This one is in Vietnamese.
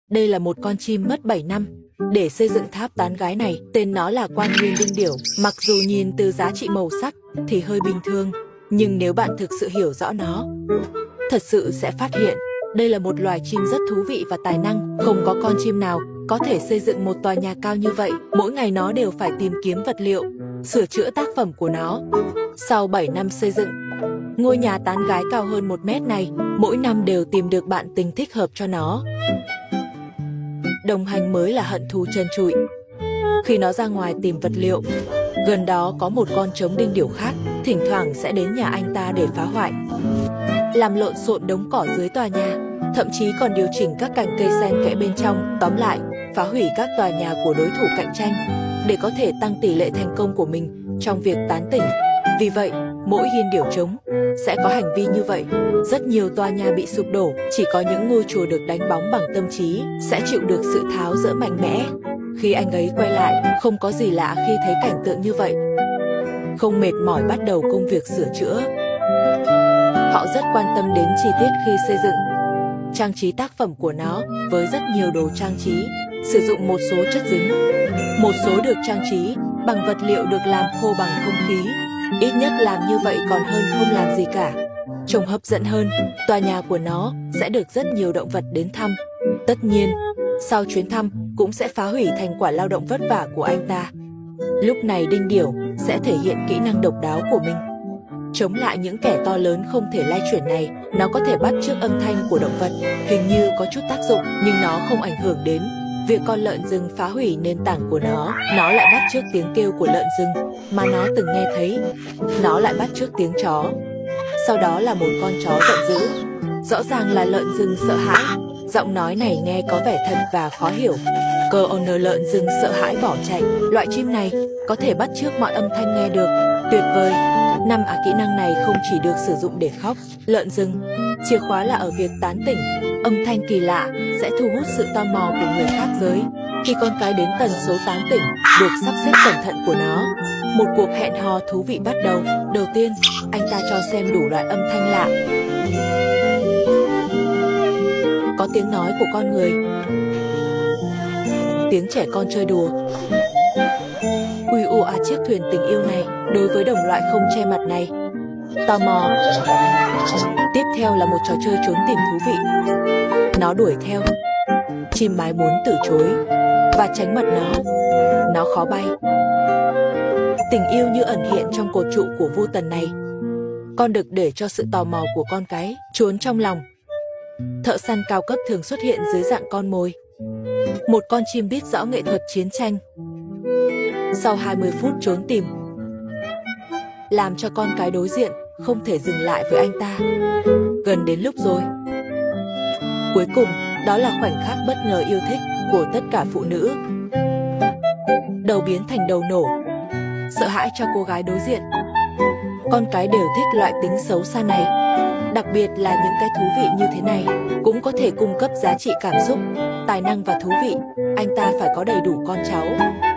Đây là một con chim mất 7 năm để xây dựng tháp tán gái này. Tên nó là Quan Nguyên Đinh Điểu. Mặc dù nhìn từ giá trị màu sắc thì hơi bình thường, nhưng nếu bạn thực sự hiểu rõ nó, thật sự sẽ phát hiện đây là một loài chim rất thú vị và tài năng. Không có con chim nào có thể xây dựng một tòa nhà cao như vậy. Mỗi ngày nó đều phải tìm kiếm vật liệu, sửa chữa tác phẩm của nó. Sau 7 năm xây dựng, ngôi nhà tán gái cao hơn 1 mét này mỗi năm đều tìm được bạn tình thích hợp cho nó. Đồng hành mới là hận thù trần trụi. Khi nó ra ngoài tìm vật liệu, gần đó có một con trống đinh điểu khác, thỉnh thoảng sẽ đến nhà anh ta để phá hoại, làm lộn xộn đống cỏ dưới tòa nhà, thậm chí còn điều chỉnh các cành cây xen kẽ bên trong. Tóm lại, phá hủy các tòa nhà của đối thủ cạnh tranh để có thể tăng tỷ lệ thành công của mình trong việc tán tỉnh. Vì vậy, mỗi hiên điểu trống sẽ có hành vi như vậy. Rất nhiều tòa nhà bị sụp đổ, chỉ có những ngôi chùa được đánh bóng bằng tâm trí sẽ chịu được sự tháo dỡ mạnh mẽ. Khi anh ấy quay lại, không có gì lạ khi thấy cảnh tượng như vậy. Không mệt mỏi bắt đầu công việc sửa chữa. Họ rất quan tâm đến chi tiết khi xây dựng, trang trí tác phẩm của nó với rất nhiều đồ trang trí, sử dụng một số chất dính. Một số được trang trí bằng vật liệu được làm khô bằng không khí. Ít nhất làm như vậy còn hơn không làm gì cả. Trông hấp dẫn hơn, tòa nhà của nó sẽ được rất nhiều động vật đến thăm. Tất nhiên, sau chuyến thăm cũng sẽ phá hủy thành quả lao động vất vả của anh ta. Lúc này Đinh Điểu sẽ thể hiện kỹ năng độc đáo của mình. Chống lại những kẻ to lớn không thể lay chuyển này, nó có thể bắt chước âm thanh của động vật, hình như có chút tác dụng, nhưng nó không ảnh hưởng đến việc con lợn rừng phá hủy nền tảng của nó. Nó lại bắt chước tiếng kêu của lợn rừng mà nó từng nghe thấy. Nó lại bắt chước tiếng chó. Sau đó là một con chó giận dữ. Rõ ràng là lợn rừng sợ hãi. Giọng nói này nghe có vẻ thật và khó hiểu. Cơ owner lợn rừng sợ hãi bỏ chạy. Loại chim này có thể bắt chước mọi âm thanh nghe được. Tuyệt vời. Kỹ năng này không chỉ được sử dụng để khóc lợn rừng. Chìa khóa là ở việc tán tỉnh. Âm thanh kỳ lạ sẽ thu hút sự tò mò của người khác giới. Khi con cái đến tần số tán tỉnh được sắp xếp cẩn thận của nó, một cuộc hẹn hò thú vị bắt đầu. Đầu tiên, anh ta cho xem đủ loại âm thanh lạ. Có tiếng nói của con người, tiếng trẻ con chơi đùa. Chiếc thuyền tình yêu này đối với đồng loại không che mặt này. Tò mò. Tiếp theo là một trò chơi trốn tìm thú vị. Nó đuổi theo. Chim mái muốn từ chối và tránh mặt nó. Nó khó bay. Tình yêu như ẩn hiện trong cột trụ của vô tần này. Con đực để cho sự tò mò của con cái trốn trong lòng. Thợ săn cao cấp thường xuất hiện dưới dạng con mồi. Một con chim biết rõ nghệ thuật chiến tranh. Sau 20 phút trốn tìm, làm cho con cái đối diện không thể dừng lại với anh ta. Gần đến lúc rồi. Cuối cùng, đó là khoảnh khắc bất ngờ yêu thích của tất cả phụ nữ. Đầu biến thành đầu nổ. Sợ hãi cho cô gái đối diện. Con cái đều thích loại tính xấu xa này. Đặc biệt là những cái thú vị như thế này cũng có thể cung cấp giá trị cảm xúc, tài năng và thú vị. Anh ta phải có đầy đủ con cháu.